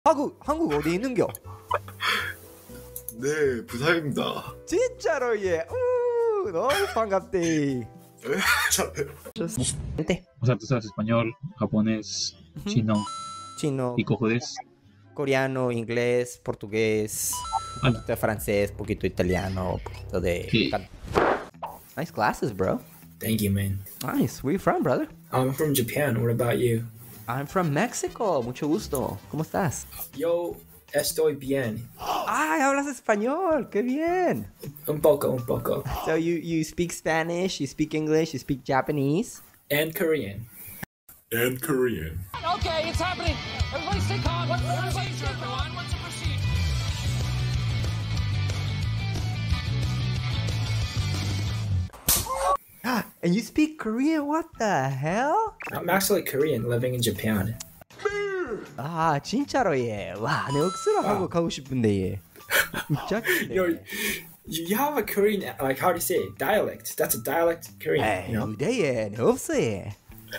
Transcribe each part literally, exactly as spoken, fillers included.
한국, 한국 어디 있는겨? 네, 부산입니다. 진짜로 예. 우, 너무 반갑대. Gente. O sea, tú sabes español, japonés, Ujú. chino Chino, y cojudes. coreano, inglés, portugués, un Vale. poquito de francés, poquito de italiano, poquito de... Sí. Nice glasses, bro. Thank you, man. Nice. Where you from, brother? I'm from Japan. What about you? I'm from Mexico. Mucho gusto. ¿Cómo estás? Yo estoy bien. Ay, hablas español. Qué bien. Un poco, un poco. So you, you speak Spanish, you speak English, you speak Japanese. And Korean. And Korean. Okay, it's happening. Everybody stay calm. What's the procedure, everyone? What's the procedure? And you speak Korean? What the hell? I'm actually Korean living in Japan. 아, 진짜로 예. 와, 내 억수로 한국 가고 싶은데 예. 짝이네. Yo, you you have a Korean, like, how do you say it? Dialect. That's a dialect Korean, 에이, you know? 네 예. 네 없어 예.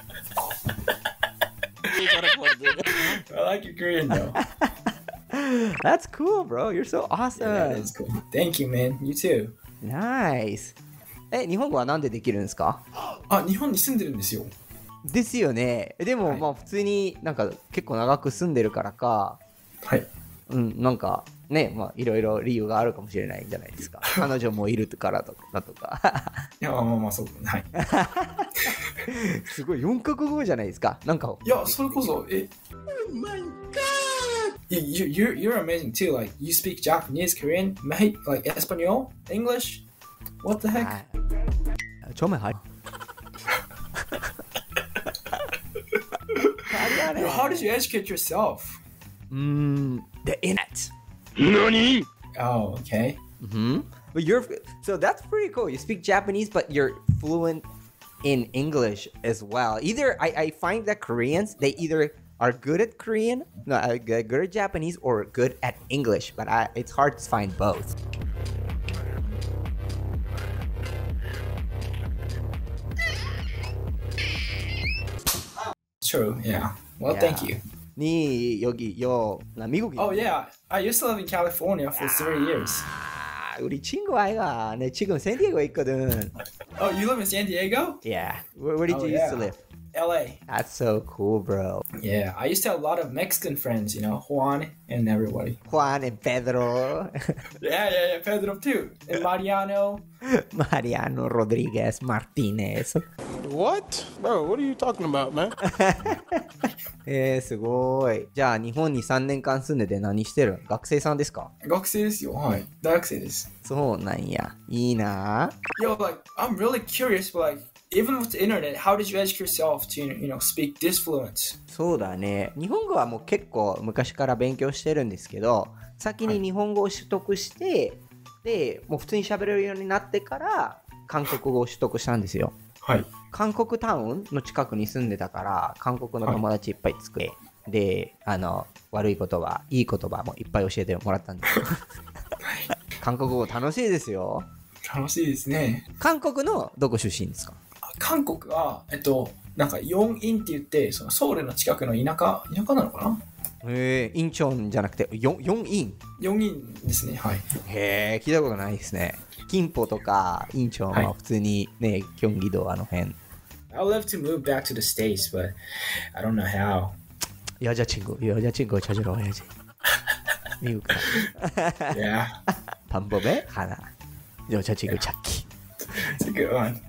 I like your Korean, though. That's cool, bro. You're so awesome. Yeah, that is cool. Thank you, man. You too. Nice. え、日本語はなんでできるんですか？ あ、日本に住んでるんですよ。 ですよね。でも、 はいまあ普通になんか結構長く住んでるからか、 はい。 うん、なんかね、まあいろいろ理由があるかもしれないんじゃないですか。彼女もいるからとかだとか。 いや、まあまあまあ、そう。はい。 すごいよんカ国語じゃないですか。なんか。 いや、それこそ、え、Oh my god! You, you're, you're amazing too. Like, you speak Japanese, Korean, mate, like Espanol, English. What the heck? はいちょめはい。 Yo, how did you educate yourself? うーん、the internet. Oh, okay. Mm-hmm. But you're so that's pretty cool. You speak Japanese, but you're fluent in English as well. Either I, I find that Koreans they either are good at Korean, no, uh, good good at Japanese, or good at English. But I, it's hard to find both. True, yeah. Well, Yeah. thank you. 니 여기 여 나 미국인. Oh, yeah. I used to live in California for three years. 아, 우리 친구 아이가. 내 지금 샌디에고에 있거든. Oh, you live in San Diego? Yeah. Where, where did Oh, you yeah. used to live? L A. That's so cool, bro. Yeah, I used to have a lot of Mexican friends, you know, Juan and everybody. Juan and Pedro. Yeah, yeah, yeah, Pedro too. And Mariano. Mariano Rodriguez Martinez. What? Bro, what are you talking about, man? えー、すごい。じゃあ日本にさんねんかん住んでて何してるん？学生さんですか？ 学生ですよ。はい。大学生です。 そうなんや。いいな。 Yo, like, I'm really curious, but like, even with the internet, how did you educate yourself to, you know, speak this fluent? そうだね。日本語はもう結構昔から勉強してるんですけど、先に日本語を取得して、で、もう普通に喋れるようになってから韓国語を取得したんですよ。 はい。 韓国タウンの近くに住んでたから韓国の友達いっぱい作れ、はい、であの悪い言葉いい言葉もいっぱい教えてもらったんです韓国語楽しいですよ。 楽しいですね。 韓国のどこ出身ですか？ 韓国はえっとなんかヨンインって言ってそのソウルの近くの田舎田舎なのかな。 へえ、インチョンじゃなくてヨン、ヨンイン。 ヨンインですね。はい。 へえ、聞いたことないですね。キンポとかインチョンは普通にね、はい、キョンギ道あの辺。 I would love to move back to the States, but I don't know how. 여자친구, 여자친구 찾으러 와야지. 미국. Yeah. 방법의 하나. 여자친구 찾기. It's a good one.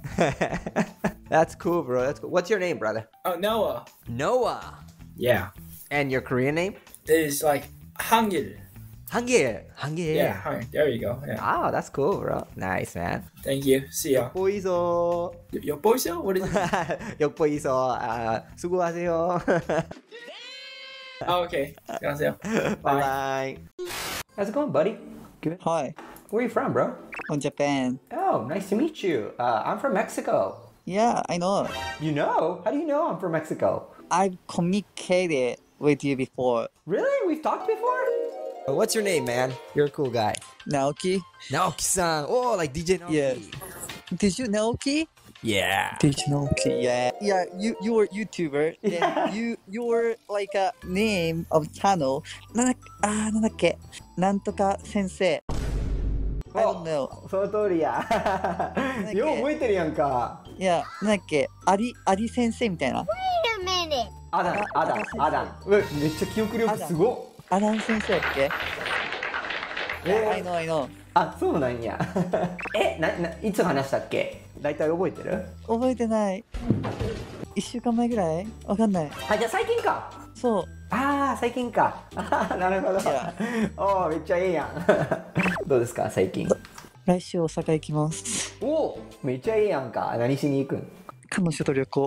That's cool, bro. That's cool. What's your name, brother? Oh, Noah. Noah. Yeah. And your Korean name? It's like Hangil. Hangil. Hangil. Yeah, Hangil. There you go. Yeah. Oh, that's cool, bro. Nice, man. Thank you. See ya. 보이소. 엿보이소? What is it? 엿보이소. 아, 수고하세요. Oh, okay. 안녕하세요. Bye. Bye. How's it going, buddy? Good. Hi, Where are you from, bro? from Japan. Oh, nice to meet you. Uh, I'm from Mexico. Yeah, I know. You know? How do you know I'm from Mexico? I've communicated with you before. Really? We've talked before? What's your name, man? You're a cool guy. Naoki? Naoki-san. Oh, like D J Naoki. Yeah. Did you Naoki? Yeah. Did you know? Okay, yeah. Yeah, you you were YouTuber. Yeah. Then you your like a name of channel. なんだあーなんだっけなんとか先生。I don't know. その通りや。 けよう覚えてるやんか。 いや、なんだっけアリアリ先生みたいな。 アダン、アダン、アダン。うわめっちゃ記憶力すごっ。 アラン先生だっけ？ えー Yeah, I know, I know. あ、そうなんや。え、な、な、いつ話したっけ？大体覚えてる？ 覚えてない。一週間前ぐらい？わかんない。 あ、じゃあ最近か。 そう。 ああ、最近か。あーなるほど。 いやおお、めっちゃいいやん。どうですか、最近。 来週大阪行きます。 おお、めっちゃいいやんか。何しに行くん？ 彼女と旅行。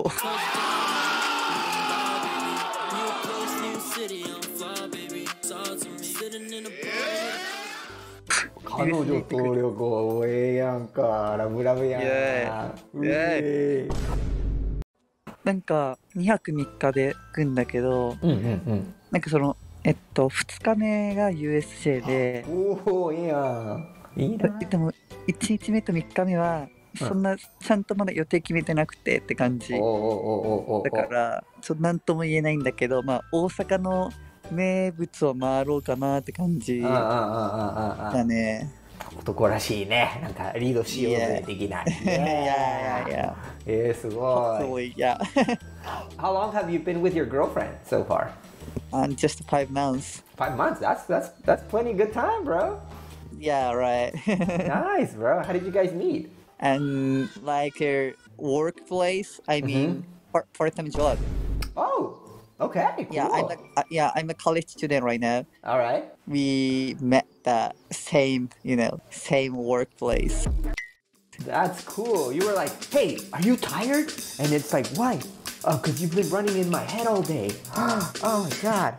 彼女と旅行、ええやんか。ラブラブやん。 イエーイうえーなんかにはくみっかで行くんだけど、 うんうんうん。 なんかそのえっとふつかめが ユーエスジェー で、 おお、いいやん。いいな。 でもいちにちめとみっかめはそんなちゃんとまだ予定決めてなくてって感じ。 おおおおおお。 だからちょっと何とも言えないんだけど、まあ大阪の名物を回ろうかなって感じあああああああだね。 男らしいね。なんかリードしようぜ的な。 いやいやいや。 えー、すごい。 Hopefully, yeah. How long have you been with your girlfriend so far? And just five months. Five months. That's that's that's plenty good time, bro. Yeah, right. Nice, bro. How did you guys meet? And like a workplace, I mean, part part-time job. Oh, okay. Cool. Yeah, I'm a uh, yeah, I'm a college student right now. All right. We met the same, you know, same workplace. That's cool. You were like, hey, are you tired? And it's like, why? Oh, because you've been running in my head all day. Oh my god.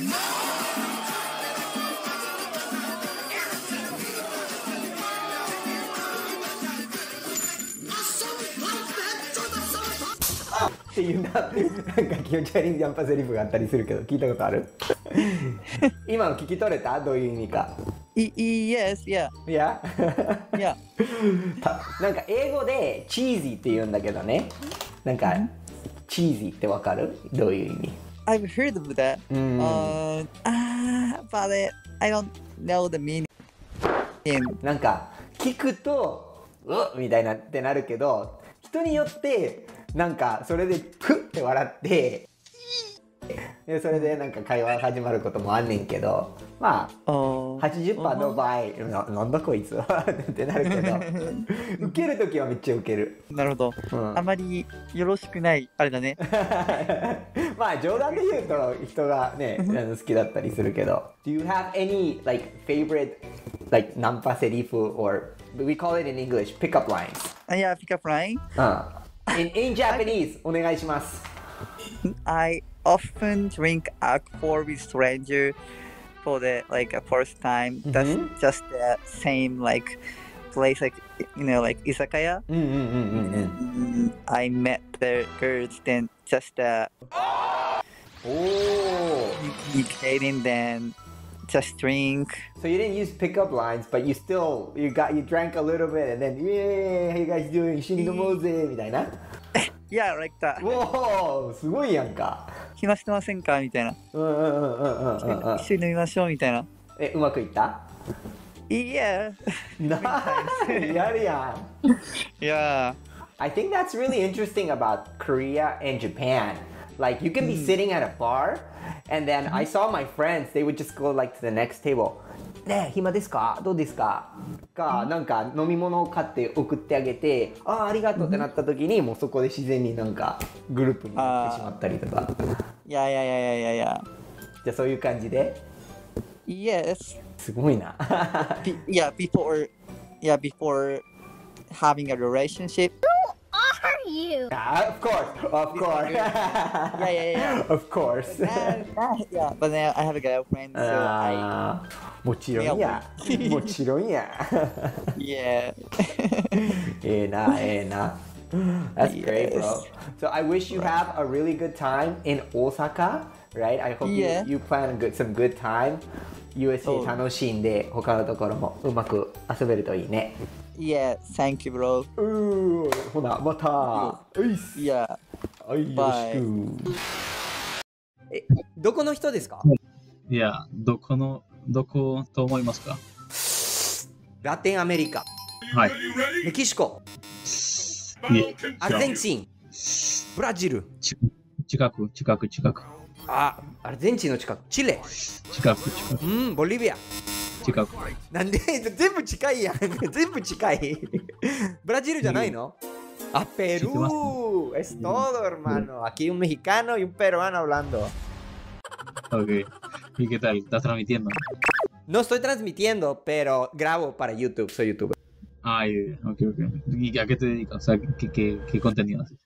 Ah, っていうな、なんか気持ち悪いジャンパセリフがあったりするけど聞いたことある？今の聞き取れた？どういう意味か。 E- e- yes, yeah, いや yeah. なんか英語でチーズィって言うんだけどね。なんかチーズィってわかる？どういう意味？ I've heard of that. Mm. Uh, ah, but it, I don't know the meaning. なんか聞くとうっみたいなってなるけど、人によってなんかそれでプッって笑ってでそれでなんか会話が始まることもあんねんけど、まあ Oh. はちじゅっパーセントの場合な、なんだこいつはってなるけど受けるときはめっちゃ受ける。 なるほど。 うんあまりよろしくないあれだね。 まあ冗談で言うと人がねあの好きだったりするけど。Do you have any like favorite like ナンパセリフ or we call it in English pickup lines? あ、いや、ピックアップライン。 うん。In, in Japanese お願いします。 I often drink alcohol with stranger for the like a first time. That's Mhm. just the same like place like you know like izakaya. うんうんうんうんうん。 Mm, I met the girls then just uh, おお。 communicating then just drink. So you didn't use pickup lines, but you still you got you drank a little bit and then yeah, how you guys doing? 一緒に飲もうぜみたいな。 Yeah, like that. おお、すごいやんか。 暇してませんかみたいな。 うんうんうんうんうんうんうん。 一緒に飲みましょうみたいな。 え、うまくいった？ Yeah. ナイスやるやん。 Yeah. I think that's really interesting about Korea and Japan. Like you can be sitting at a bar and then I saw my friends, they would just go like to the next table. ねえ、暇ですか？どうですか？か、なんか飲み物を買って送ってあげて、ああ、ありがとうってなった時にもうそこで自然になんかグループになってしまったりとか。 Yeah, yeah, yeah, yeah, yeah, じゃあそういう感じで yeah. Yes. すごいな。 Be- yeah, before, yeah, before having a relationship. Are you? Ah, of course, of course. Yeah, yeah, yeah. Of course. Uh, uh, yeah, but then I have a girlfriend, so I, あーもちろんや。もちろんや。 yeah. ええな、ええな。That's great, bro. Yes. So I wish you have a really good time in Osaka, right? I hope you, Yeah. you plan a good, some good time. ユーエスジェー 楽しんで他のところもうまく遊べるといいね。 Yeah, thank you, bro. うーほなまたういっす Yeah. はいよろしくえどこの人ですか？ いや、どこの、どこと思いますか？ ラテンアメリカ、 はい。 メキシコ、 いえ、 アルゼンチン、ブラジル、 ち近く、近く、近く。 あ、アルゼンチンの近く、チレ、 近く、近く、 うん、ボリビア。 近く。 なんで全部近いやん。全部近い。ブラジルじゃないの？あ、ペルー。Es todo, hermano. Aquí un mexicano y un peruano hablando. Ok. ¿Y qué tal? ¿Estás transmitiendo? No estoy transmitiendo, pero grabo para YouTube. Soy youtuber. Ah, eh, ok, ok. ¿Y a qué te dedicas? O sea, ¿qué, qué, qué contenido haces?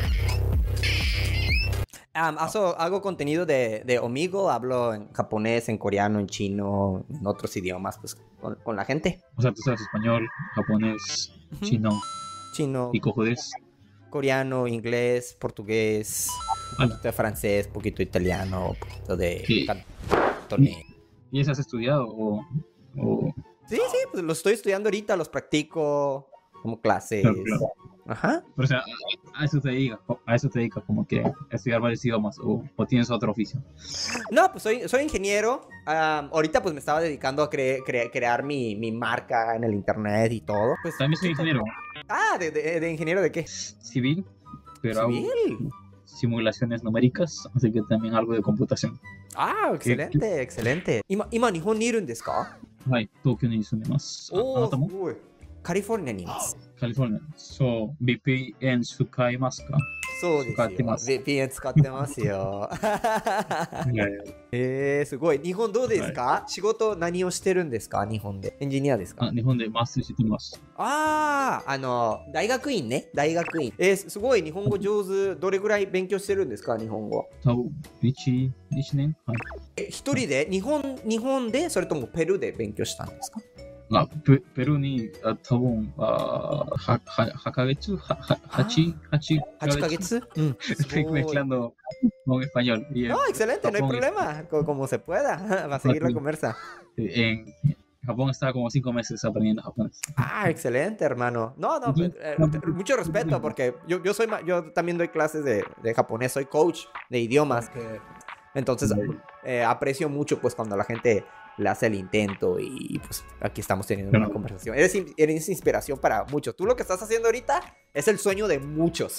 Um, hago, hago contenido de, de Omegle. Hablo en japonés, en coreano, en chino, en otros idiomas, pues con, con la gente. O sea, tú sabes español, japonés, Ujú. chino, Chino, y cojudes. coreano, inglés, portugués, un Vale. poquito de francés, poquito de italiano, un poquito de Sí. cantonés. ¿Y eso has estudiado o...? o... Sí, sí, pues los estoy estudiando ahorita, los practico como clases. Claro, claro. Ajá. Pero, o sea, a, a eso te dedicas, a eso te dedicas como que a estudiar varios idiomas o, o tienes otro oficio. No, pues soy, soy ingeniero. Um, ahorita pues me estaba dedicando a cre- cre- crear mi, mi marca en el internet y todo. Pues, También soy ingeniero ah, ¿de, de, de ingeniero de qué? civil, pero hago Civil. simulaciones numéricas, así que también algo de computación. Ah, excelente, excelente. Ima, ima, ¿Nihon ni irun desu ka? はい、東京に住んでます。あ、あ Oh, なたも sugoi. カリフォルニアにいます。 カリフォルニア。そう、ブイピーエヌ 使いますか？ そうですよ。 使ってますブイピーエヌ 使ってますよ。 いやいやえー、すごい。日本どうですか？仕事何をしてるんですか？日本で。エンジニアですか？ あ、日本でマスターしてます。 ああ、あの、大学院ね。大学院。えー、すごい。日本語上手。どれぐらい勉強してるんですか？日本語。 多分、一、一年はい。 え、一人で日本、日本でそれともペルーで勉強したんですか？ あ、ペペルーに、あ、多分、あ、は、は、はヶ月は、は、八、八はちかげつうん。すごい mezclando con español. Y en, No, excelente, no hay Japón- problema. Co- Como se pueda. Va a seguir la conversa. en Japón estaba como cinco meses aprendiendo japonés. Ah, excelente, hermano. No, no, Ujú. eh, eh, mucho respeto porque yo, yo soy ma- yo también doy clases de, de japonés, soy coach de idiomas. Entonces eh, aprecio mucho pues cuando la gente le hace el intento y pues aquí estamos teniendo una Claro. conversación. Eres, in- eres inspiración para muchos. Tú lo que estás haciendo ahorita es el sueño de muchos.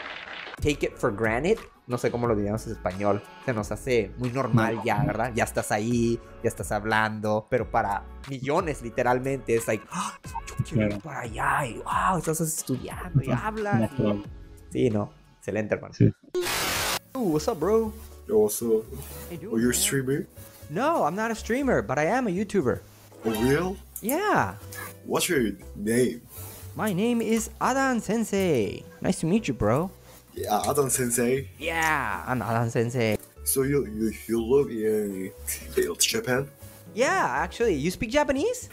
Take it for granted. No sé cómo lo diríamos en español. Se nos hace muy normal ya, ¿verdad? Ya estás ahí, ya estás hablando. Pero para millones, literalmente, es like, "Ah, yo quiero ir Claro. para allá. Y wow, estás estudiando y hablas. Natural. Sí, ¿no? Excelente, hermano. Sí. Ooh, what's up, bro? Yo, also, Hey, dude, oh, you're a man. streamer? No, I'm not a streamer, but I am a YouTuber. Oh, real? Yeah. What's your name? My name is Adan Sensei. Nice to meet you, bro. Yeah, Adam Sensei. Yeah, I'm Adan Sensei. So you you, you live in uh, Japan? Yeah, actually, you speak Japanese?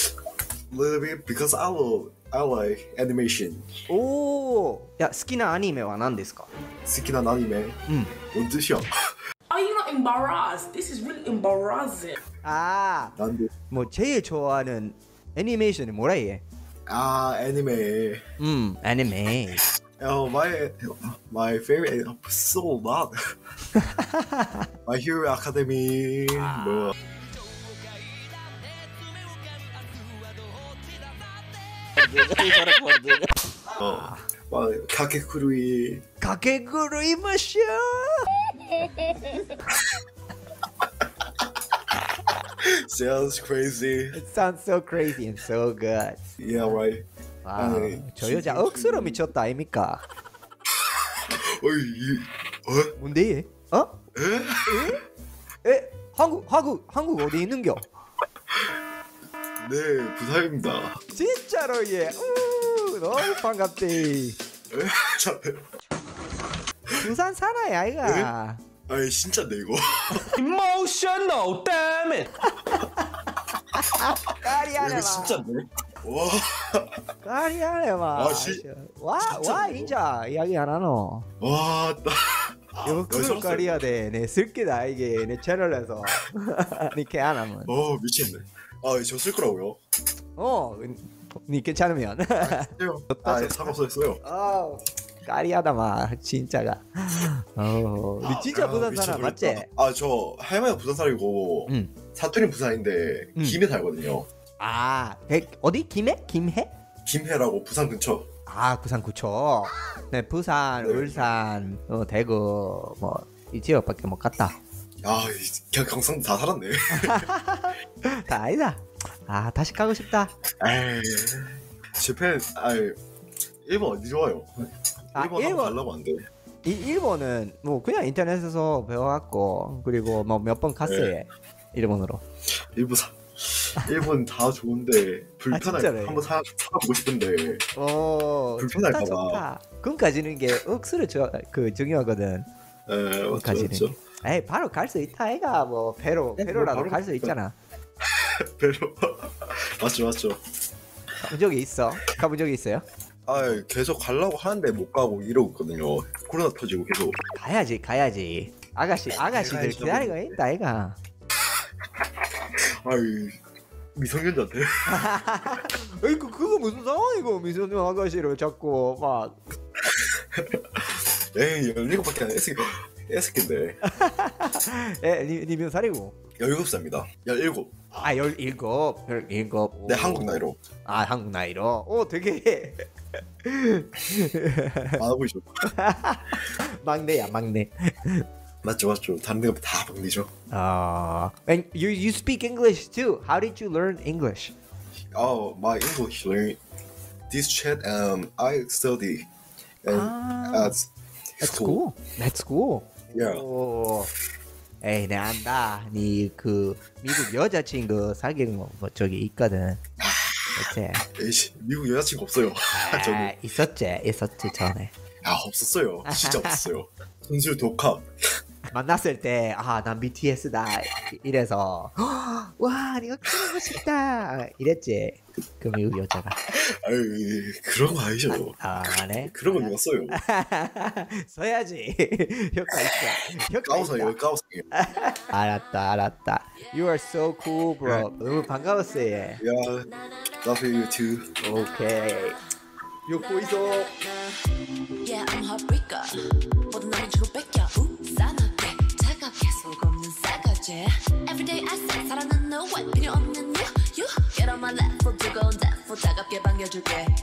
A little bit because I love I like animation. おー。いや、好きなアニメは何ですか？ 好きなアニメ? 음. 원투션. Are you not embarrassed? This is really embarrassing. 아, 난데. 뭐 제일 좋아하는 애니메이션이 뭐라 해? Ah, anime. 음, 애니메. Oh, my my favorite so lot. My Hero Academy. 뭐. 어, 막 가게쿠루이. かけ狂いましょ Sounds crazy. う. It sounds so crazy and so good. Yeah, right. 와, 아이, 저 여자 억수로 미쳤다 아닙니까? 어이, 이, 어? 뭔데? 어? 에? 에? 한국 한국 한국 어디 있는겨? 네, 부산입니다. 진짜로 얘. 우, 너무 반갑대. 에? 부산 살아야 아이가. 아이, 진짜네, 이거. Emotional, damn it! 까리하네 이거 마. 진짜네. 와, 까리하네 마. 아, 씨. 와, 진짜 와 이거. 인자 이야기 안 하노. 와, 나. よくのカリアでね、쓸게다 이게 내 채널에서 이렇게 안 하면. 어, 미쳤네. 아, 저 쓸 거라고요? 어, 니 괜찮으면. 아, 예, 상관없어요. 어, 까리하다 막 진짜가. 어, 니 진짜 아, 부산 사람 맞지? 미쳐버렸다. 아, 저 할머니가 부산 살고 응. 사투리는 부산인데 응. 김해 살거든요. 아, 백 어디 김해? 김해? 김해라고 부산 근처. 아, 부산 구초. 네, 부산, 네. 울산, 어, 대구 뭐 이 지역밖에 못 갔다. 아, 그냥 경상도 다 살았네. 다 아니다. 아, 다시 가고 싶다. 에이, 재팬, 아, 일본 어디 좋아요? 아, 일본 한번 일본. 가려고 안 돼. 이 일본은 뭐 그냥 인터넷에서 배워갖고 그리고 뭐 몇 번 갔어요. 네. 일본으로. 일본 사, 일본 다 좋은데 불편할 진짜네. 한번 사 살아보고 싶은데 오, 불편할까 좋다, 봐. 좋다. 꿈까지는 게 억수로 저, 그 중요하거든. 에, 맞죠, 꿈까지는. 맞죠. 에이, 바로 갈 수 있다, 애가 뭐 배로 네, 배로라도 바로 갈 수 갈까? 있잖아. 배로 맞죠, 맞죠. 가본 적이 있어? 가본 적이 있어요? 아, 계속 가려고 하는데 못 가고 이러고 있거든요. 코로나 터지고 계속. 가야지, 가야지. 아가씨, 아가씨들 가야죠. 기다리고 있다, 애가. 아이, 미성년자한테. 에이, 그 그거 무슨 상황이고 미소년 아가씨를 자꾸 막. 에이, 열일곱밖에 안 했을 했을텐데. 에, 니, 니 몇 살이고? 열일곱 살입니다. 열일곱. 아, 열일곱, 열일곱. 네, 오. 한국 나이로. 아, 한국 나이로. 오, 되게 많아 보이죠? 막내야, 막내. 맞죠, 맞죠. 다른 데가 다 막내죠. Uh, and you you speak English too. How did you learn English? Oh, my English learn this chat and I study and Ah. at That's school. cool. That's cool. Yeah. 오. 에이, 내 안다. 니 그 미국 여자친구 사귄 거 뭐 저기 있거든. 그치? 에이씨, 미국 여자친구 없어요. 아, 저는 있었지, 있었지 전에. 아, 없었어요. 진짜 없었어요. 전술 독학. 만났을 때, 아, 난 비티에스다. 이래서, 와, 니가 그러고 싶다. 이랬지. 그 미국 여자가. 아유, 그런 거 아니죠. 아, 네. 그런 거 누가 써요? 써야지. 효과 있어. 효과 까우상이에요, 있다. 까우상이에요. 알았다, 알았다. You are so cool, bro. 너무 반가웠어, 얘. Yeah, love you too. 오케이. 욕보 있어. Yeah, I'm heartbreaker. 모든 나를 주고 뺏겨. 우, 싸납게 차갑게 속 없는 싸가지. Everyday I say 사랑은 no one 필요 없는 you. You get on my level 뜨거운 대포 차갑게 반겨줄게.